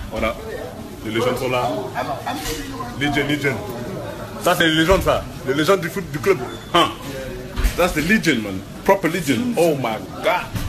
Voilà. Les légendes sont là. Legend. Ça, c'est les légendes, ça. Les légendes du foot du club. Hein. That's the legend, man. Proper legend. Oh my God.